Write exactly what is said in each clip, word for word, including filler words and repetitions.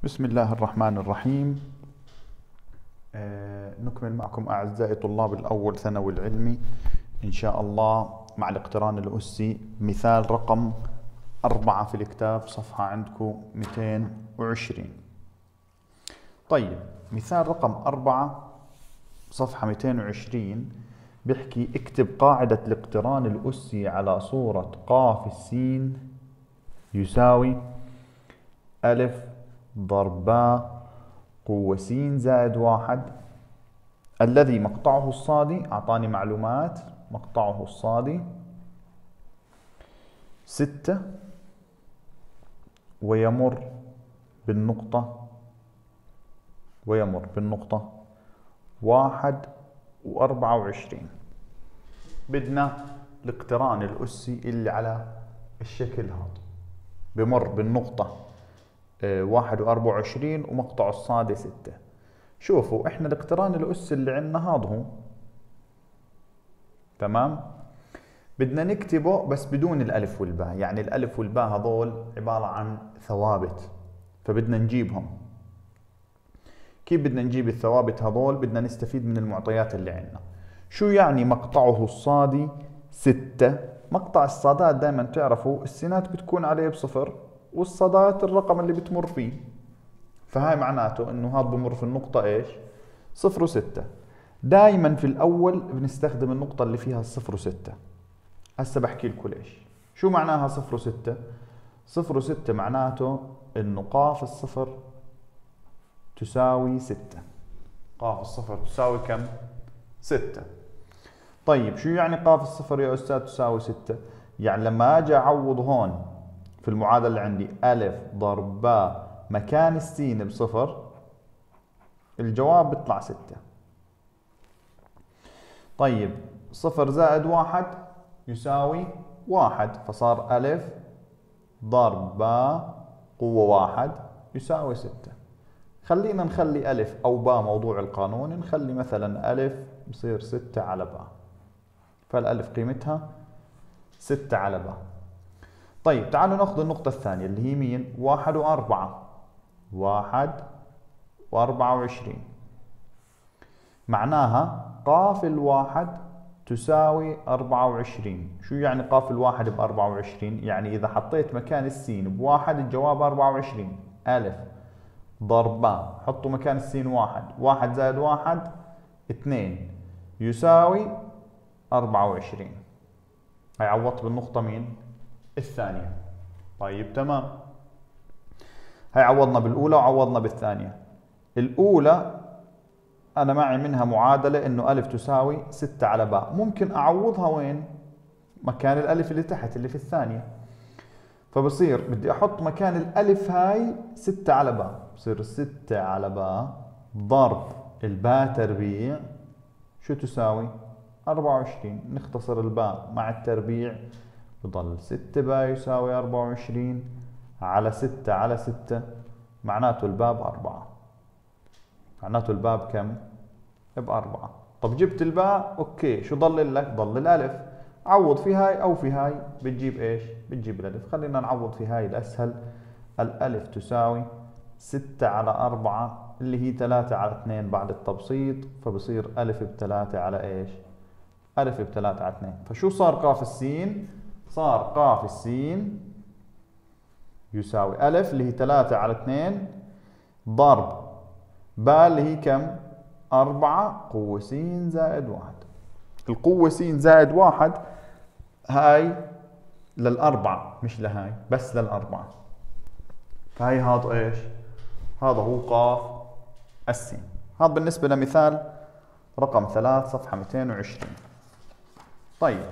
بسم الله الرحمن الرحيم. آه نكمل معكم أعزائي طلاب الأول ثانوي العلمي إن شاء الله مع الاقتران الأسي مثال رقم أربعة في الكتاب، صفحة عندكم مئتين وعشرين. طيب، مثال رقم أربعة صفحة مئتين وعشرين بيحكي اكتب قاعدة الاقتران الأسي على صورة قاف السين يساوي ألف ضرب باء قوة س زائد واحد، الذي مقطعه الصادي أعطاني معلومات، مقطعه الصادي ستة ويمر بالنقطة ويمر بالنقطة واحد وأربعة وعشرين. بدنا الاقتران الأسي اللي على الشكل هذا، بمر بالنقطة واحد وأربعة وعشرين ومقطع الصادي ستة. شوفوا احنا الاقتران الأسي اللي عندنا هذا هو، تمام؟ بدنا نكتبه بس بدون الألف والباء، يعني الألف والباء هذول عبارة عن ثوابت، فبدنا نجيبهم. كيف بدنا نجيب الثوابت هذول؟ بدنا نستفيد من المعطيات اللي عندنا. شو يعني مقطعه الصادي ستة؟ مقطع الصادات دائما تعرفوا السينات بتكون عليه بصفر والصادات الرقم اللي بتمر فيه، فهاي معناته انه هذا بمر في النقطة ايش؟ صفر وستة. دائما في الاول بنستخدم النقطة اللي فيها الصفر وستة. هسه بحكي لكم ليش. شو معناها صفر وستة؟ صفر وستة معناته انه قاف الصفر تساوي ستة. قاف الصفر تساوي كم؟ ستة. طيب شو يعني قاف الصفر يا استاذ تساوي ستة؟ يعني لما اجي اعوض هون في المعادلة اللي عندي ألف ضرب باء مكان السين بصفر، الجواب بيطلع ستة. طيب صفر زائد واحد يساوي واحد، فصار ألف ضرب باء قوة واحد يساوي ستة. خلينا نخلي ألف أو باء موضوع القانون، نخلي مثلا ألف بصير ستة على باء، فالألف قيمتها ستة على باء. طيب تعالوا ناخذ النقطة الثانية اللي هي مين؟ واحد وأربعة. واحد وأربعة وعشرين معناها قاف الواحد تساوي أربعة وعشرين. شو يعني قاف الواحد بأربعة وعشرين؟ يعني إذا حطيت مكان السين بواحد الجواب أربعة وعشرين. ألف ضرب باء، حطوا مكان السين واحد، واحد زائد واحد اثنين يساوي أربعة وعشرين. هاي عوضت بالنقطة مين؟ الثانية. طيب تمام، هاي عوضنا بالأولى وعوضنا بالثانية. الأولى أنا معي منها معادلة إنه ألف تساوي ستة على باء، ممكن أعوضها وين؟ مكان الألف اللي تحت اللي في الثانية، فبصير بدي أحط مكان الألف هاي ستة على باء، بصير ستة على باء ضرب الباء تربيع شو تساوي؟ أربعة وعشرين. نختصر الباء مع التربيع بضل ستة باء يساوي أربعة وعشرين على ستة على ستة، معناته الباء بأربعة. معناته الباء بكم؟ بأربعة. طب جبت الباء، اوكي، شو ضل لك؟ ضل الألف. عوض في هاي أو في هاي بتجيب ايش؟ بتجيب الألف. خلينا نعوض في هاي الأسهل. الألف تساوي ستة على أربعة اللي هي ثلاثة على اثنين بعد التبسيط، فبصير ألف بثلاثة على ايش؟ ألف بثلاثة على اثنين. فشو صار قاف السين؟ صار قاف السين يساوي ألف اللي هي ثلاثة على اثنين ضرب باء اللي هي كم؟ أربعة قوة س زائد واحد. القوة س زائد واحد هاي للأربعة مش لهاي، بس للأربعة، فهي هذا ايش؟ هذا هو قاف السين. هذا بالنسبة لمثال رقم ثلاث صفحة مئتين وعشرين. طيب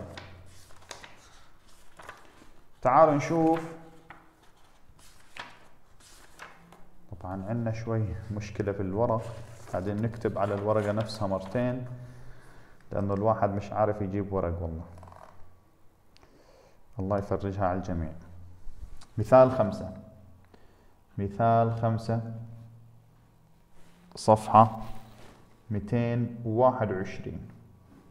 تعالوا نشوف. طبعا عندنا شوي مشكلة في الورق، قاعدين نكتب على الورقة نفسها مرتين لأنه الواحد مش عارف يجيب ورق والله. الله يفرجها على الجميع. مثال خمسة. مثال خمسة صفحة مئتين وواحد وعشرين.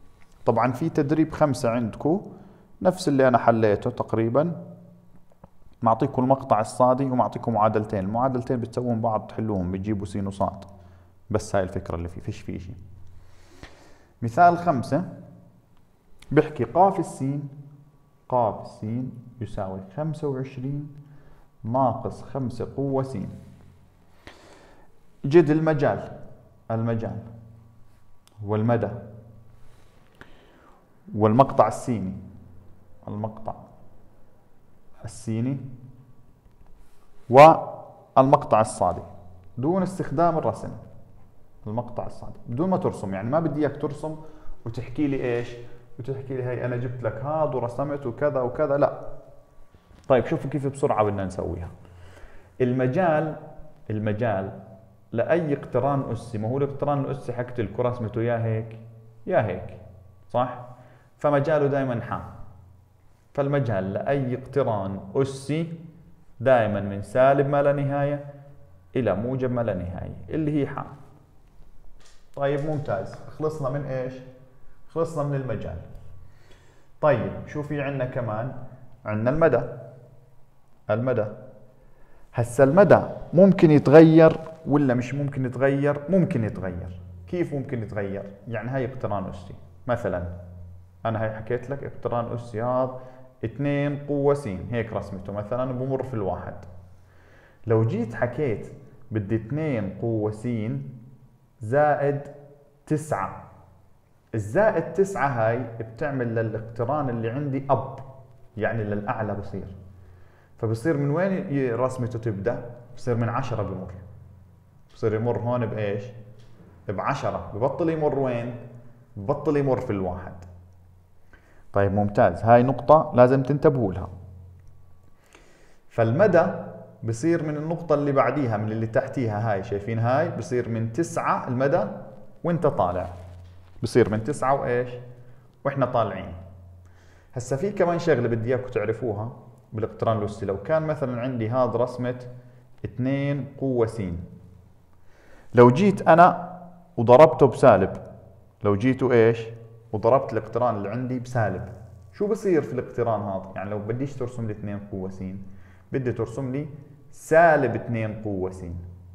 طبعا في تدريب خمسة عندكم نفس اللي أنا حليته تقريبا، معطيكم المقطع الصادي ومعطيكم معادلتين، المعادلتين بتسوون بعض تحلوهم بتجيبوا سينوسات، بس هاي الفكرة اللي فيه، فيش فيه شيء. مثال خمسة بحكي قاف السين، قاف السين يساوي خمسة وعشرين ناقص خمسة قوة س. جد المجال، المجال والمدى والمقطع السيني، المقطع السيني والمقطع الصادي دون استخدام الرسم. المقطع الصادي بدون ما ترسم، يعني ما بدي اياك ترسم وتحكي لي ايش، وتحكي لي هي انا جبت لك هذا ورسمت وكذا وكذا، لا. طيب شوفوا كيف بسرعة بدنا نسويها. المجال، المجال لأي اقتران أسي، ما هو الاقتران الأسي حكت لكم رسمته يا هيك يا هيك، صح؟ فمجاله دائما ح. فالمجال لأي اقتران أسي دائما من سالب ما لا نهاية إلى موجب ما لا نهاية اللي هي ح. طيب ممتاز، خلصنا من ايش؟ خلصنا من المجال. طيب شو في عندنا كمان؟ عندنا المدى. المدى هسا المدى ممكن يتغير ولا مش ممكن يتغير؟ ممكن يتغير. كيف ممكن يتغير؟ يعني هاي اقتران أسي، مثلا أنا هاي حكيت لك اقتران أسي هذا اثنين قوة س، هيك رسمته مثلا بمر في الواحد. لو جيت حكيت بدي اثنين قوة س زائد تسعة، الزائد تسعة هاي بتعمل للاقتران اللي عندي أب، يعني للأعلى بصير. فبصير من وين رسمته تبدأ؟ بصير من عشرة بمر، بصير يمر هون بإيش؟ بعشرة، ببطل يمر وين؟ ببطل يمر في الواحد. طيب ممتاز، هاي نقطة لازم تنتبهوا لها. فالمدى بصير من النقطة اللي بعديها، من اللي تحتيها هاي، شايفين هاي؟ بصير من تسعة المدى وانت طالع، بصير من تسعة وإيش؟ وإحنا طالعين. هسا في كمان شغلة بدي إياكم تعرفوها بالاقتران الأسي. لو كان مثلا عندي هذا رسمة اثنين قوة س، لو جيت أنا وضربته بسالب، لو جيتوا إيش؟ وضربت الاقتران اللي عندي بسالب، شو بصير في الاقتران هذا؟ يعني لو بديش ترسم لي اثنين قوة س، بدي ترسم لي سالب اثنين قوة س.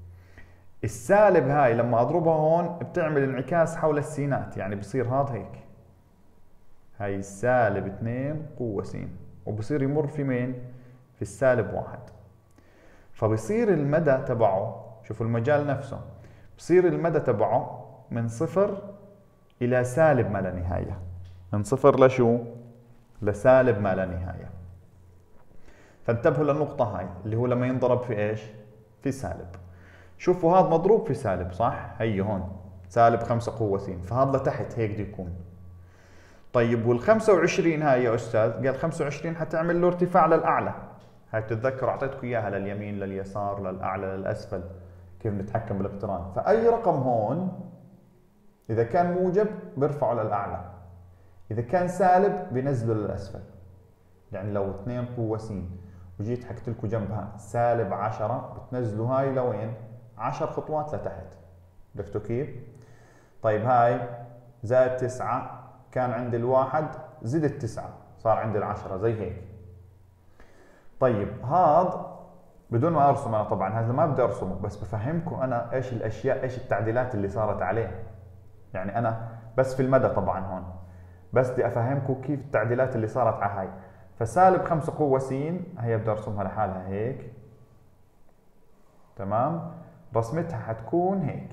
السالب هاي لما اضربها هون بتعمل انعكاس حول السينات، يعني بصير هذا هيك، هاي سالب اثنين قوة س، وبصير يمر في مين؟ في السالب واحد. فبصير المدى تبعه، شوفوا المجال نفسه، بصير المدى تبعه من صفر إلى سالب ما لا نهاية. من صفر لشو؟ لسالب ما لا نهاية. فانتبهوا للنقطة هاي اللي هو لما ينضرب في ايش؟ في سالب. شوفوا هذا مضروب في سالب، صح؟ هي هون سالب خمسة قوة س، فهذا لتحت هيك بده يكون. طيب وال خمسة وعشرين هاي يا أستاذ، قال خمسة وعشرين حتعمل له ارتفاع للأعلى. هاي بتتذكروا أعطيتكم إياها لليمين لليسار للأعلى للأسفل، كيف نتحكم بالاقتران. فأي رقم هون إذا كان موجب برفعه للأعلى، إذا كان سالب بنزله للأسفل. يعني لو اثنين قوة س وجيت حكيت لكم جنبها سالب عشرة، بتنزلوا هاي لوين؟ عشر خطوات لتحت. عرفتوا كيف؟ طيب هاي زائد تسعة، كان عندي الواحد زدت تسعة صار عندي العشرة زي هيك. طيب هذا بدون ما ارسم انا، طبعا هذا ما بدي ارسمه، بس بفهمكم انا ايش الاشياء، ايش التعديلات اللي صارت عليه. يعني انا بس في المدى طبعا هون، بس بدي افهمكم كيف التعديلات اللي صارت على هاي. فسالب خمسة قوة س هي بدي ارسمها لحالها هيك، تمام؟ رسمتها حتكون هيك،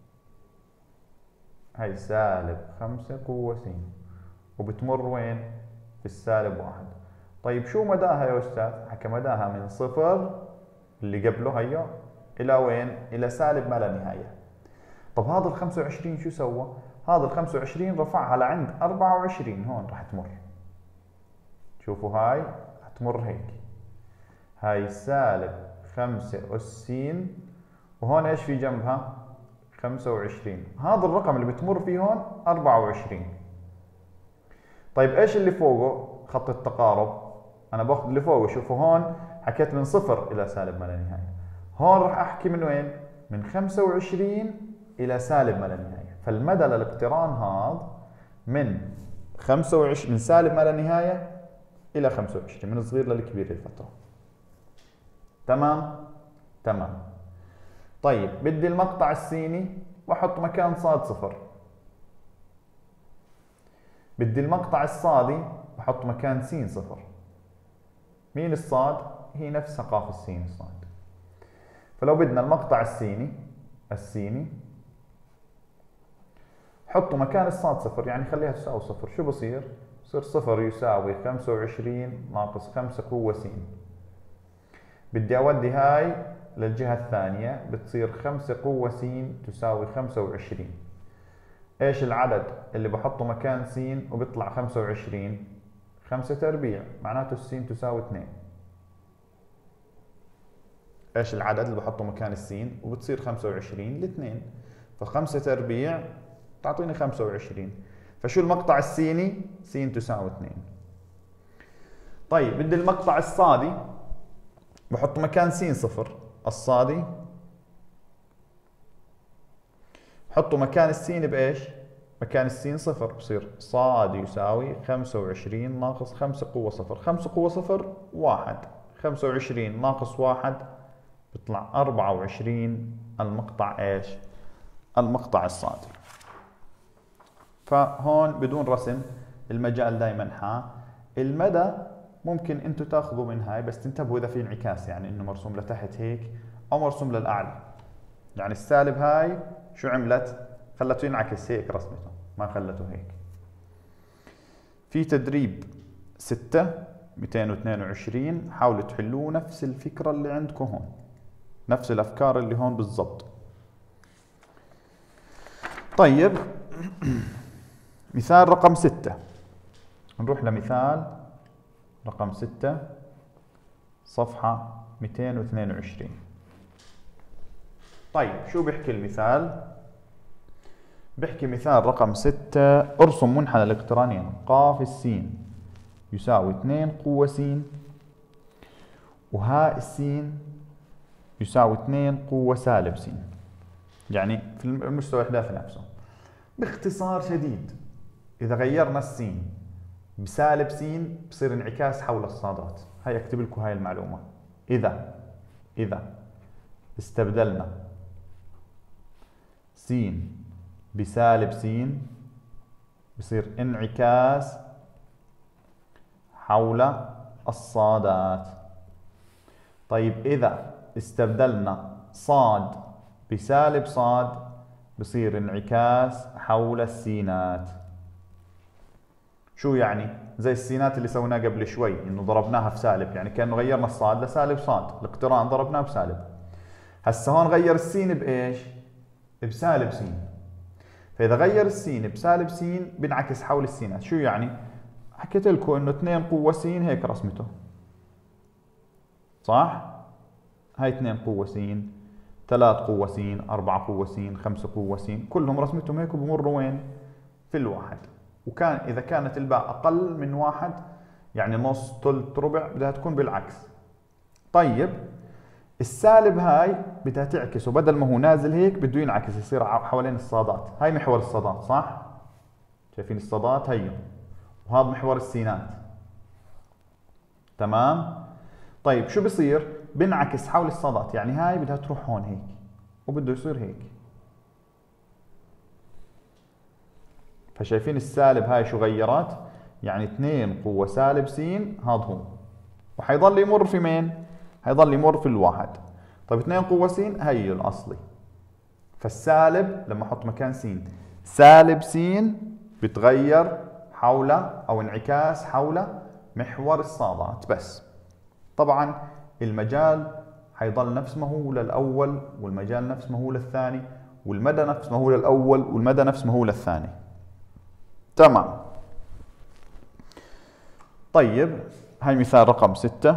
هاي سالب خمسة قوة س وبتمر وين؟ في السالب واحد. طيب شو مداها يا أستاذ؟ حكى مداها من صفر اللي قبله هيا إلى وين؟ إلى سالب ما لا نهاية. طب هذا ال خمسة وعشرين شو سوى؟ هذا ال خمسة وعشرين رفعها لعند أربعة وعشرين، هون راح تمر. شوفوا هاي حتمر هيك، هاي سالب خمسة أس س، وهون ايش في جنبها؟ خمسة وعشرين. هذا الرقم اللي بتمر فيه هون أربعة وعشرين. طيب ايش اللي فوقه؟ خط التقارب. انا باخذ اللي فوقه، شوفوا هون حكيت من صفر الى سالب ما لا نهايه، هون راح احكي من وين؟ من خمسة وعشرين الى سالب ما لا نهايه. فالمدى للاقتران هذا من خمسة وعشرين، من سالب ما لا نهايه الى خمسة وعشرين، من الصغير للكبير الفتره. تمام؟ تمام. طيب بدي المقطع السيني بحط مكان صاد صفر. بدي المقطع الصادي بحط مكان سين صفر. مين الصاد؟ هي نفسها قاف السين الصاد. فلو بدنا المقطع السيني السيني حطوا مكان الصاد صفر، يعني خليها تساوي صفر. شو بصير؟ بصير صفر يساوي خمسة وعشرين ناقص خمسة قوة س. بدي أودي هاي للجهة الثانية، بتصير خمسة قوة س تساوي خمسة وعشرين. ايش العدد اللي بحطه مكان س وبيطلع خمسة وعشرين؟ خمسة تربيع، معناته السين تساوي اثنين. ايش العدد اللي بحطه مكان السين وبتصير خمسة وعشرين؟ الاثنين. فخمسة تربيع تعطيني خمسة وعشرين. فشو المقطع السيني؟ س تساوي اثنين. طيب بدي المقطع الصادي بحط مكان س صفر. الصادي حطوا مكان السين بايش؟ مكان السين صفر. بصير صاد يساوي خمسة وعشرين ناقص خمسة قوة صفر. خمسة قوة صفر واحد. خمسة وعشرين ناقص واحد بيطلع أربعة وعشرين. المقطع ايش؟ المقطع الصادي. فهون بدون رسم المجال دائما ح. المدى ممكن انتم تاخذوا من هاي، بس تنتبهوا اذا في انعكاس، يعني انه مرسوم لتحت هيك او مرسوم للاعلى. يعني السالب هاي شو عملت؟ خلته ينعكس هيك رسمته، ما خلته هيك. في تدريب ستة مئتين واثنين وعشرين، حاولوا تحلوه نفس الفكرة اللي عندكم هون، نفس الافكار اللي هون بالضبط. طيب مثال رقم ستة. نروح لمثال رقم ستة صفحة مئتين واثنين وعشرين. طيب شو بيحكي المثال؟ بيحكي مثال رقم ستة: ارسم منحنى الاقترانين ق السين يساوي اثنين قوة س وهاء السين يساوي اثنين قوة سالب س، يعني في المستوى الإحداثي نفسه. باختصار شديد إذا غيرنا السين بسالب س بصير انعكاس حول الصادات. هاي اكتب لكم هاي المعلومة. إذا إذا استبدلنا س بسالب س بصير انعكاس حول الصادات. طيب إذا استبدلنا صاد بسالب صاد بصير انعكاس حول السينات. شو يعني؟ زي السينات اللي سويناه قبل شوي، انه ضربناها في سالب، يعني كأنه غيرنا الصاد لسالب صاد، الاقتران ضربناه بسالب. هسه هون غير السين بايش؟ بسالب س. فاذا غير السين بسالب س بينعكس حول السينات. شو يعني؟ حكيت لكم انه اثنين قوة س هيك رسمته، صح؟ هاي اثنين قوة س، ثلاث قوة س، أربعة قوة س، خمسة قوة س، كلهم رسمتهم هيك وبمروا وين؟ في الواحد. وكان إذا كانت الباء أقل من واحد، يعني نص ثلث ربع، بدها تكون بالعكس. طيب السالب هاي بدها تعكس، وبدل ما هو نازل هيك بده ينعكس يصير حوالين الصادات. هاي محور الصادات، صح؟ شايفين الصادات هي، وهذا محور السينات. تمام؟ طيب شو بصير؟ بنعكس حول الصادات، يعني هاي بدها تروح هون هيك وبده يصير هيك. فشايفين السالب هاي شو غيرت؟ يعني اثنين قوة سالب س هذا هو، وحيضل يمر في مين؟ حيضل يمر في الواحد. طيب اثنين قوة س هي الأصلي. فالسالب لما احط مكان س سالب س بتغير حول او انعكاس حول محور الصادات بس. طبعا المجال حيضل نفس ما هو للأول، والمجال نفس ما هو للثاني، والمدى نفس ما هو للأول، والمدى نفس ما هو للثاني. تمام. طيب هاي مثال رقم ستة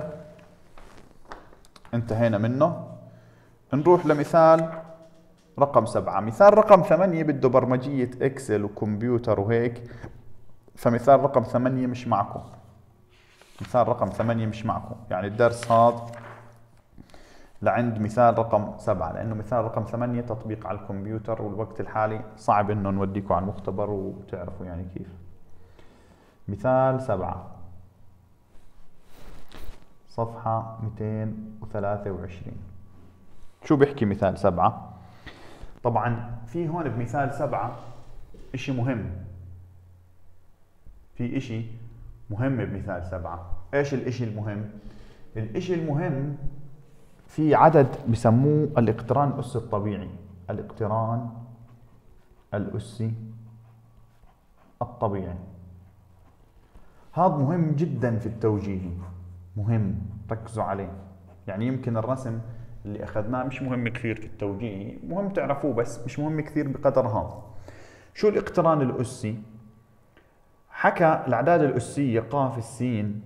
انتهينا منه. نروح لمثال رقم سبعة. مثال رقم ثمانية بده برمجية اكسل وكمبيوتر وهيك، فمثال رقم ثمانية مش معكم. مثال رقم ثمانية مش معكم، يعني الدرس هذا لعند مثال رقم سبعة، لأنه مثال رقم ثمانية تطبيق على الكمبيوتر، والوقت الحالي صعب إنه نوديكم على المختبر وتعرفوا يعني كيف. مثال سبعة. صفحة مئتين وثلاثة وعشرين. شو بيحكي مثال سبعة؟ طبعا في هون بمثال سبعة اشي مهم، في اشي مهم بمثال سبعة. ايش الاشي المهم؟ الاشي المهم في عدد بسموه الاقتران الأسي الطبيعي، الاقتران الأسي الطبيعي. هذا مهم جدا في التوجيه، مهم ركزوا عليه. يعني يمكن الرسم اللي اخذناه مش مهم كثير في التوجيه، مهم تعرفوه بس مش مهم كثير بقدر هذا. شو الاقتران الأسي؟ حكى الأعداد الأسية ق س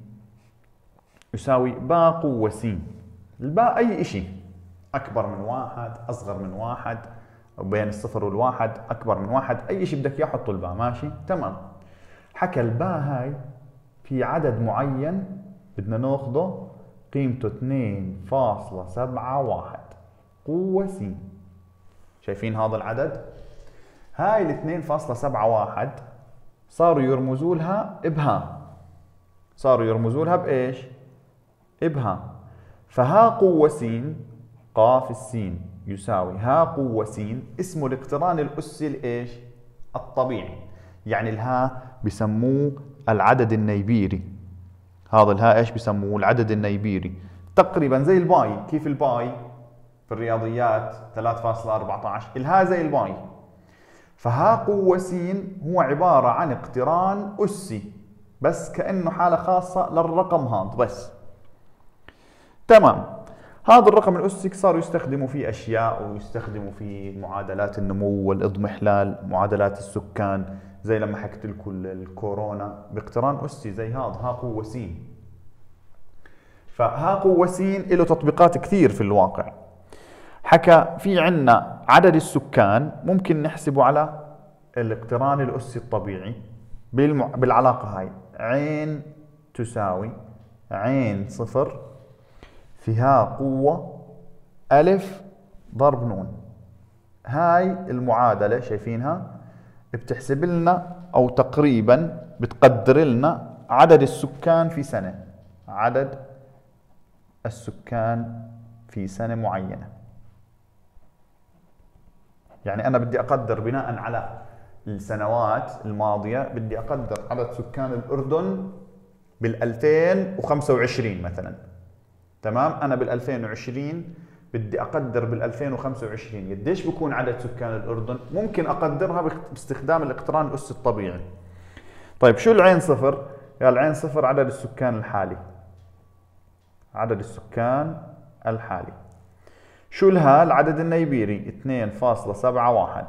يساوي باء قوة س. الباء أي إشي أكبر من واحد، أصغر من واحد، بين الصفر والواحد، أكبر من واحد، أي إشي بدك إياه حط الباء، ماشي؟ تمام. حكى الباء هاي في عدد معين بدنا ناخده قيمته اثنين فاصلة سبعة واحد قوة س. شايفين هذا العدد؟ هاي ال اثنين فاصلة سبعة واحد صاروا يرمزوا لها بها، صاروا يرمزوا لها بايش؟ بها. فها قوة س ق س يساوي ها قوة س، اسمه الاقتران الأسي الايش؟ الطبيعي. يعني الها بسموه العدد النيبيري. هذا الها ايش بسموه؟ العدد النيبيري. تقريبا زي الباي. كيف الباي في الرياضيات ثلاثة فاصلة أربعة عشر؟ الها زي الباي. فها قوة س هو عبارة عن اقتران أسي، بس كأنه حالة خاصة للرقم هذا بس. تمام. هذا الرقم الأسي صاروا يستخدموا فيه أشياء، ويستخدموا فيه معادلات النمو والإضمحلال، معادلات السكان، زي لما حكيت لكم الكورونا باقتران أسي زي هذا ها قوة س. فها قوة س له تطبيقات كثير في الواقع. حكى في عنا عدد السكان ممكن نحسبه على الاقتران الأسي الطبيعي بالمع... بالعلاقة هاي عين تساوي عين صفر فيها قوة ألف ضرب نون. هاي المعادلة شايفينها بتحسب لنا أو تقريبا بتقدر لنا عدد السكان في سنة، عدد السكان في سنة معينة. يعني أنا بدي أقدر بناء على السنوات الماضية، بدي أقدر عدد سكان الأردن بالألفين وخمسة وعشرين مثلا. تمام. أنا بالألفين وعشرين بدي أقدر بالألفين وخمسة وعشرين قديش بكون عدد سكان الأردن. ممكن أقدرها باستخدام الاقتران الأسي الطبيعي. طيب شو العين صفر؟ قال العين صفر عدد السكان الحالي، عدد السكان الحالي. شو الها؟ العدد النيبيري اثنين فاصلة سبعة واحد.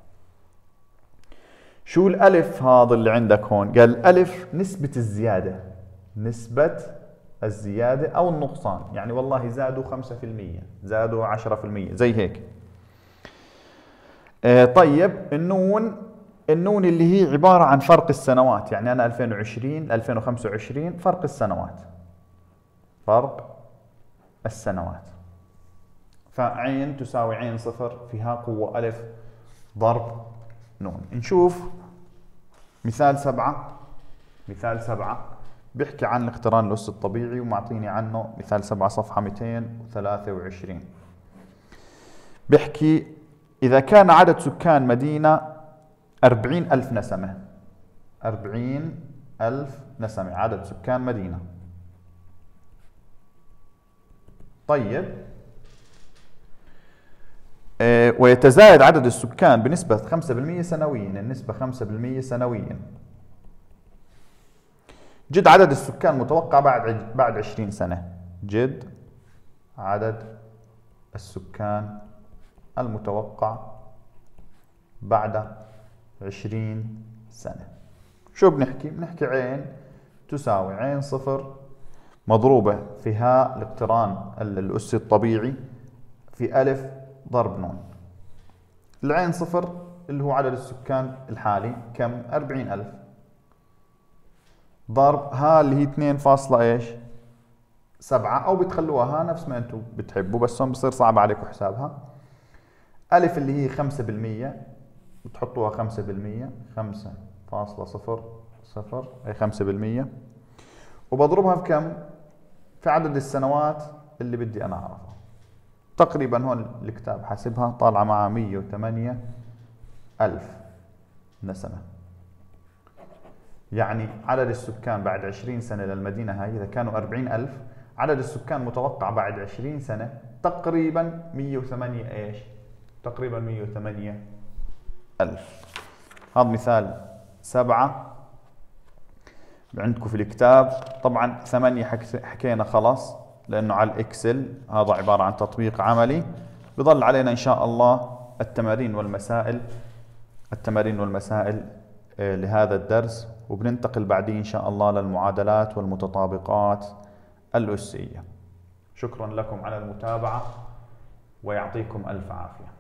شو الألف هذا اللي عندك هون؟ قال الألف نسبة الزيادة، نسبة الزيادة أو النقصان. يعني والله زادوا خمسة بالمئة، زادوا عشرة بالمئة، زي هيك. آه طيب النون، النون اللي هي عبارة عن فرق السنوات. يعني أنا ألفين وعشرين ألفين وخمسة وعشرين فرق السنوات، فرق السنوات. فعين تساوي عين صفر فيها قوة ألف ضرب نون. نشوف مثال سبعة. مثال سبعة بيحكي عن الاقتران الأسي الطبيعي ومعطيني عنه مثال سبعة صفحة مئتين وثلاثة وعشرين. بيحكي إذا كان عدد سكان مدينة أربعين ألف نسمة، أربعين ألف نسمة عدد سكان مدينة. طيب اه ويتزايد عدد السكان بنسبة خمسة بالمئة سنويا، النسبة خمسة بالمئة سنويا. جد عدد السكان متوقع بعد بعد عشرين سنة. جد عدد السكان المتوقع بعد عشرين سنة. شو بنحكي؟ بنحكي عين تساوي عين صفر مضروبة في ها الاقتران الأسي الطبيعي في ألف ضرب نون. العين صفر اللي هو عدد السكان الحالي كم؟ أربعين ألف، ضرب ها اللي هي اثنين فاصلة ايش؟ سبعة، أو بتخلوها ها نفس ما أنتم بتحبوا، بس هون بصير صعب عليكم حسابها. ألف اللي هي خمسة بالمئة بتحطوها خمسة بالمئة، خمسة فاصلة صفر صفر أي خمسة بالمئة، وبضربها بكم؟ في عدد السنوات اللي بدي أنا أعرفها. تقريبا هون الكتاب حاسبها طالعة معها مية وثمانية ألف نسمة. يعني عدد السكان بعد عشرين سنة للمدينة هاي إذا كانوا أربعين ألف، عدد السكان متوقع بعد عشرين سنة تقريبا مية وثمانية إيش؟ تقريبا مية وثمانية ألف. هذا مثال سبعة عندكم في الكتاب. طبعا ثمانية حكينا خلاص لأنه على الإكسل، هذا عبارة عن تطبيق عملي. بظل علينا إن شاء الله التمارين والمسائل التمارين والمسائل لهذا الدرس، وبننتقل بعدين إن شاء الله للمعادلات والمتطابقات الأسية. شكرا لكم على المتابعة ويعطيكم ألف عافية.